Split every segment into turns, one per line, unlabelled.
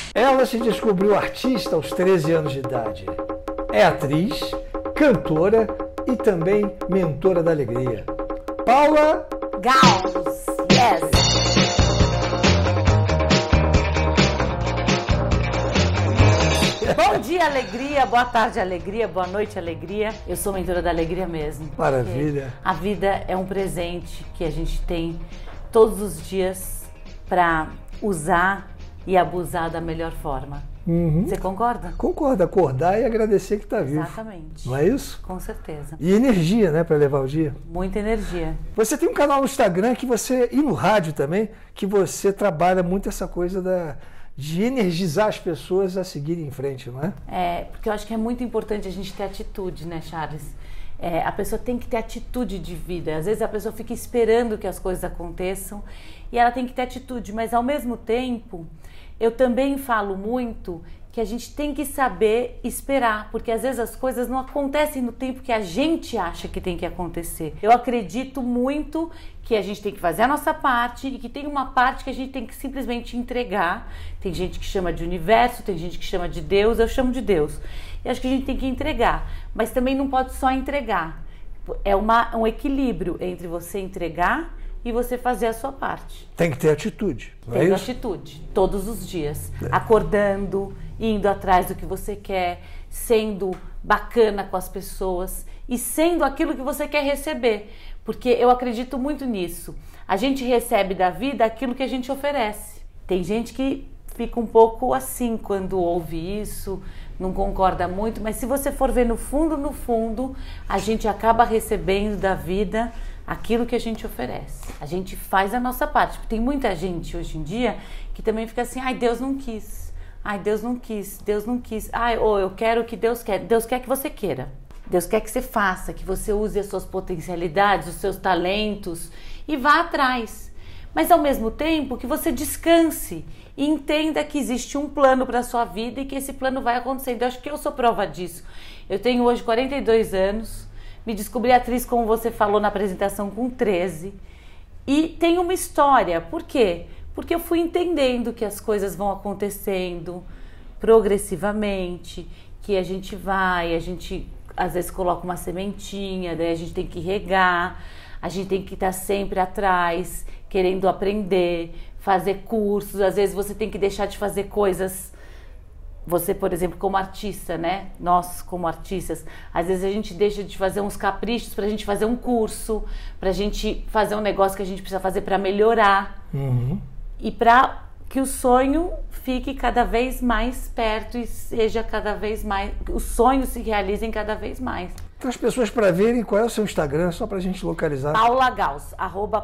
Ela se descobriu artista aos 13 anos de idade. É atriz, cantora e também mentora da alegria. Paula
Gauss, yes! Bom dia, alegria, boa tarde, alegria, boa noite, alegria. Eu sou mentora da alegria mesmo.
Maravilha.
A vida é um presente que a gente tem todos os dias para usar e abusar da melhor forma. Você concorda?
Concordo, acordar e agradecer que está vivo.
Exatamente.
Não é isso?
Com certeza.
E energia, né, para levar o dia.
Muita energia.
Você tem um canal no Instagram que você, e no rádio também, que você trabalha muito essa coisa de energizar as pessoas a seguirem em frente, não é?
É, porque eu acho que é muito importante a gente ter atitude, né, Charles? A pessoa tem que ter atitude de vida. Às vezes a pessoa fica esperando que as coisas aconteçam e ela tem que ter atitude, mas ao mesmo tempo eu também falo muito que a gente tem que saber esperar, porque às vezes as coisas não acontecem no tempo que a gente acha que tem que acontecer. Eu acredito muito que a gente tem que fazer a nossa parte e que tem uma parte que a gente tem que simplesmente entregar. Tem gente que chama de universo, tem gente que chama de Deus, eu chamo de Deus. Eu acho que a gente tem que entregar, mas também não pode só entregar. É um equilíbrio entre você entregar e você fazer a sua parte.
Tem que ter atitude, não é
Tendo
isso?
atitude, todos os dias. Acordando, indo atrás do que você quer, sendo bacana com as pessoas e sendo aquilo que você quer receber. Porque eu acredito muito nisso. A gente recebe da vida aquilo que a gente oferece. Tem gente que fica um pouco assim quando ouve isso, não concorda muito, mas se você for ver no fundo, a gente acaba recebendo da vida aquilo que a gente oferece. A gente faz a nossa parte. Tem muita gente hoje em dia que também fica assim, ai, Deus não quis. Ai, Deus não quis, Deus não quis. Ai, eu quero o que Deus quer. Deus quer que você queira. Deus quer que você faça, que você use as suas potencialidades, os seus talentos e vá atrás. Mas ao mesmo tempo que você descanse e entenda que existe um plano para a sua vida e que esse plano vai acontecendo. Eu acho que eu sou prova disso. Eu tenho hoje 42 anos, me descobri atriz, como você falou na apresentação, com 13 e tenho uma história. Por quê? Porque eu fui entendendo que as coisas vão acontecendo progressivamente, que a gente às vezes coloca uma sementinha, daí a gente tem que regar, a gente tem que estar sempre atrás, querendo aprender, fazer cursos. Às vezes você tem que deixar de fazer coisas. Você, por exemplo, como artista, né? Nós, como artistas, às vezes a gente deixa de fazer uns caprichos pra gente fazer um curso, pra gente fazer um negócio que a gente precisa fazer pra melhorar. E pra que o sonho fique cada vez mais perto e seja cada vez mais, os sonhos se realizem cada vez mais.
Para as pessoas para verem qual é o seu Instagram, só para a gente localizar.
Paula Gauss,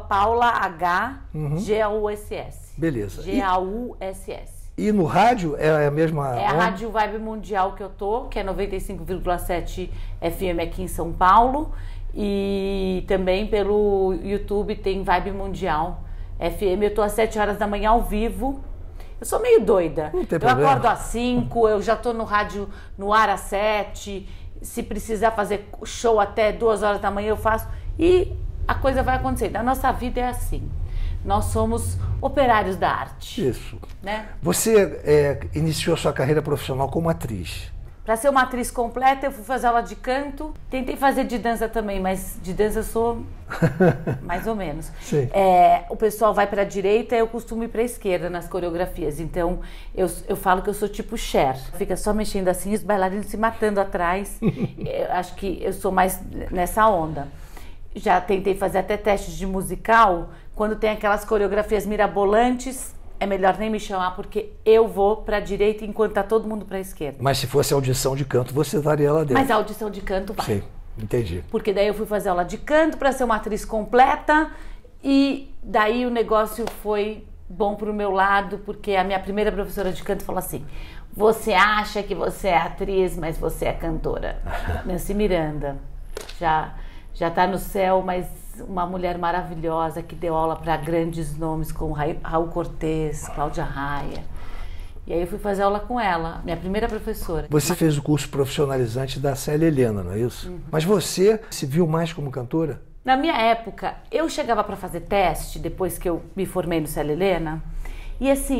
@PaulaHGauss.
Beleza.
Gauss.
E no rádio é a mesma...
É a Rádio Vibe Mundial que eu tô, que é 95,7 FM aqui em São Paulo. E também pelo YouTube tem Vibe Mundial FM. Eu tô às 7 horas da manhã ao vivo. Eu sou meio doida.
Não tem
eu
problema.
Acordo às 5, eu já tô no rádio no ar às 7. Se precisar fazer show até 2 horas da manhã eu faço. E a coisa vai acontecendo. A nossa vida é assim. Nós somos operários da arte.
Isso.
Né?
Você iniciou a sua carreira profissional como atriz.
Para ser uma atriz completa, eu fui fazer aula de canto. Tentei fazer de dança também, mas de dança eu sou mais ou menos.
Sim.
O pessoal vai para a direita, eu costumo ir para a esquerda nas coreografias. Então, eu falo que eu sou tipo Cher. Fica só mexendo assim, os bailarinos se matando atrás. Eu acho que eu sou mais nessa onda. Já tentei fazer até testes de musical. Quando tem aquelas coreografias mirabolantes, é melhor nem me chamar, porque eu vou para a direita enquanto tá todo mundo para a esquerda.
Mas se fosse audição de canto, você estaria lá dentro.
Mas a audição de canto vai.
Sim, entendi.
Porque daí eu fui fazer aula de canto para ser uma atriz completa e daí o negócio foi bom pro meu lado, porque a minha primeira professora de canto falou assim: você acha que você é atriz, mas você é cantora. Nancy Miranda, já tá no céu, mas uma mulher maravilhosa que deu aula para grandes nomes como Raul Cortez, Cláudia Raia. E aí eu fui fazer aula com ela, minha primeira professora.
Você fez o curso profissionalizante da Célia Helena, não é isso? Mas você se viu mais como cantora?
Na minha época, eu chegava para fazer teste, depois que eu me formei no Célia Helena, e assim,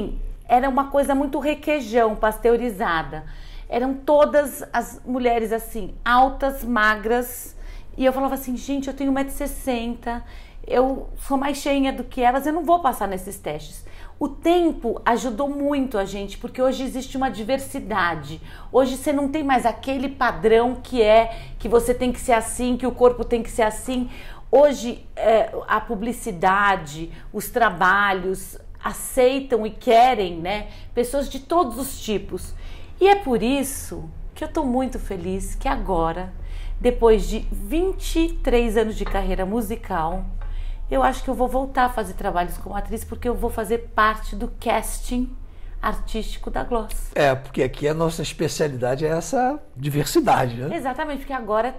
era uma coisa muito requeijão, pasteurizada. Eram todas as mulheres assim, altas, magras. E eu falava assim, gente, eu tenho 1,60 m, eu sou mais cheinha do que elas, eu não vou passar nesses testes. O tempo ajudou muito a gente, porque hoje existe uma diversidade. Hoje você não tem mais aquele padrão que você tem que ser assim, que o corpo tem que ser assim. Hoje a publicidade, os trabalhos aceitam e querem, né, pessoas de todos os tipos. E é por isso que eu estou muito feliz que agora, depois de 23 anos de carreira musical, eu acho que eu vou voltar a fazer trabalhos como atriz, porque eu vou fazer parte do casting artístico da Gloss.
Porque aqui a nossa especialidade é essa diversidade, né?
Exatamente, porque agora,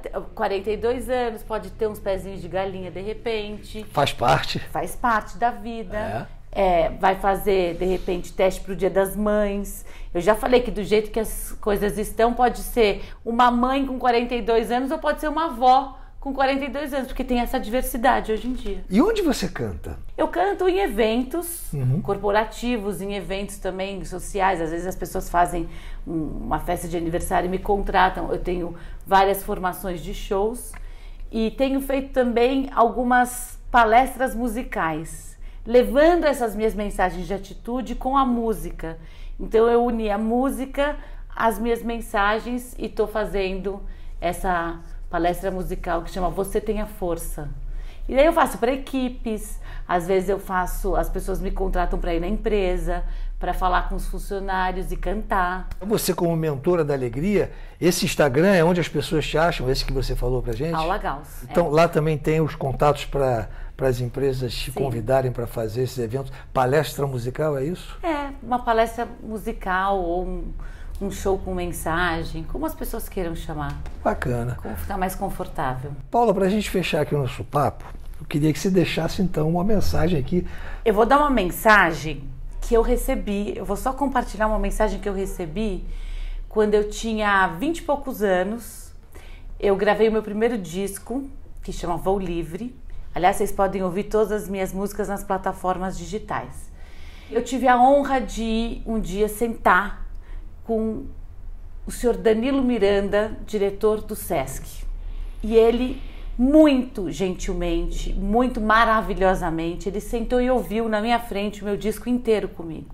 42 anos, pode ter uns pezinhos de galinha de repente.
Faz parte.
Faz parte da vida. Vai fazer, de repente, teste para o Dia das Mães. Eu já falei que do jeito que as coisas estão, pode ser uma mãe com 42 anos ou pode ser uma avó com 42 anos, porque tem essa diversidade hoje em dia.
E onde você canta?
Eu canto em eventos corporativos, em eventos também sociais. Às vezes as pessoas fazem uma festa de aniversário e me contratam. Eu tenho várias formações de shows e tenho feito também algumas palestras musicais, levando essas minhas mensagens de atitude com a música. Então eu uni a música às minhas mensagens e estou fazendo essa palestra musical que chama Você Tem a Força. E daí eu faço para equipes, às vezes eu faço, as pessoas me contratam para ir na empresa, para falar com os funcionários e cantar.
Você, como mentora da alegria, esse Instagram é onde as pessoas te acham, esse que você falou pra gente?
Paula Gauss.
Então lá também tem os contatos para as empresas te convidarem para fazer esses eventos. Palestra musical, é isso?
Uma palestra musical ou um show com mensagem, como as pessoas queiram chamar.
Bacana.
Como ficar mais confortável.
Paula, para a gente fechar aqui o nosso papo, eu queria que você deixasse então uma mensagem aqui.
Eu vou dar uma mensagem que eu recebi, eu vou só compartilhar uma mensagem que eu recebi quando eu tinha 20 e poucos anos. Eu gravei o meu primeiro disco, que chama Voo Livre. Aliás, vocês podem ouvir todas as minhas músicas nas plataformas digitais. Eu tive a honra de um dia sentar com o senhor Danilo Miranda, diretor do Sesc. E ele, muito gentilmente, muito maravilhosamente, ele sentou e ouviu na minha frente o meu disco inteiro comigo.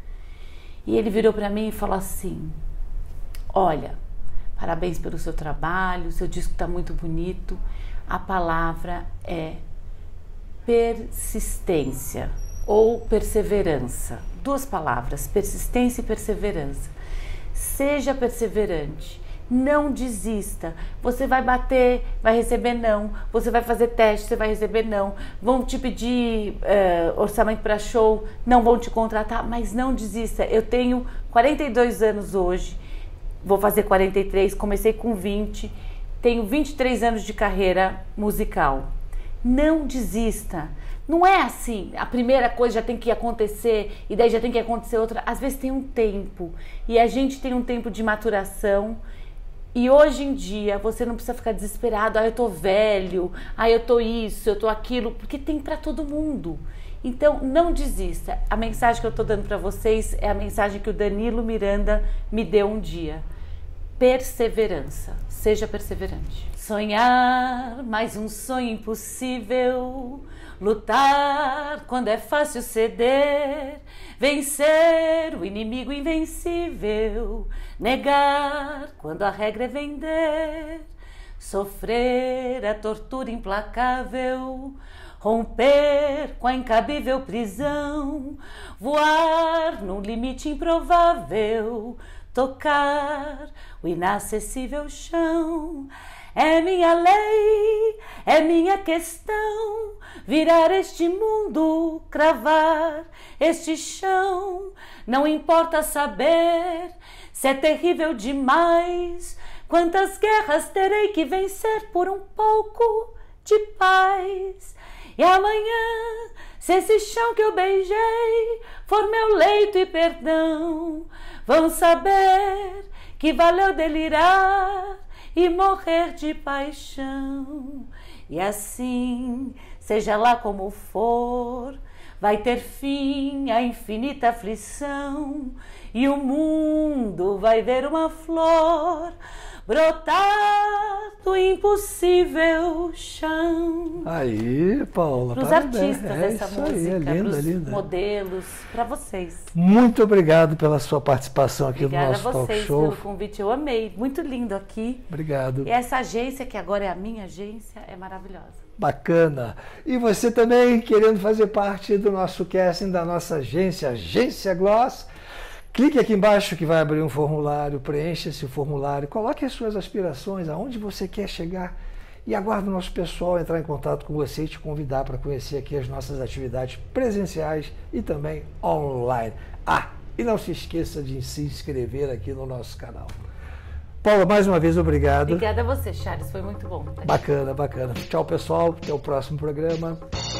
E ele virou para mim e falou assim: olha, parabéns pelo seu trabalho, o seu disco está muito bonito. A palavra é persistência ou perseverança. Duas palavras, persistência e perseverança. Seja perseverante, não desista. Você vai bater, vai receber não. Você vai fazer teste, você vai receber não. Vão te pedir orçamento para show, não vão te contratar, mas não desista. Eu tenho 42 anos hoje, vou fazer 43, comecei com 20, tenho 23 anos de carreira musical. Não desista. Não é assim, a primeira coisa já tem que acontecer e daí já tem que acontecer outra. Às vezes tem um tempo e a gente tem um tempo de maturação. E hoje em dia você não precisa ficar desesperado. Eu tô velho, eu tô isso, eu tô aquilo, porque tem para todo mundo. Então não desista. A mensagem que eu tô dando para vocês é a mensagem que o Danilo Miranda me deu um dia. Perseverança, seja perseverante. Sonhar, mais um sonho impossível. Lutar quando é fácil ceder, vencer o inimigo invencível, negar quando a regra é vender, sofrer a tortura implacável, romper com a incabível prisão, voar num limite improvável, tocar o inacessível chão. É minha lei, é minha questão, virar este mundo, cravar este chão. Não importa saber se é terrível demais, quantas guerras terei que vencer por um pouco de paz. E amanhã, se esse chão que eu beijei for meu leito e perdão, vão saber que valeu delirar e morrer de paixão. E assim, seja lá como for, vai ter fim a infinita aflição e o mundo vai ver uma flor brotar do impossível chão.
Aí, Paula,
para os artistas dessa música, para os modelos, para vocês.
Muito obrigado pela sua participação aqui no nosso talk show.
Obrigada a vocês pelo convite, eu amei, muito lindo aqui.
Obrigado.
E essa agência, que agora é a minha agência, é maravilhosa.
Bacana. E você também, querendo fazer parte do nosso casting, da nossa agência, Agência Gloss, clique aqui embaixo que vai abrir um formulário, preencha esse formulário, coloque as suas aspirações, aonde você quer chegar e aguarde o nosso pessoal entrar em contato com você e te convidar para conhecer aqui as nossas atividades presenciais e também online. E não se esqueça de se inscrever aqui no nosso canal. Paula, mais uma vez, obrigado.
Obrigada a você, Charles, foi muito bom.
Bacana, bacana. Tchau, pessoal, até o próximo programa.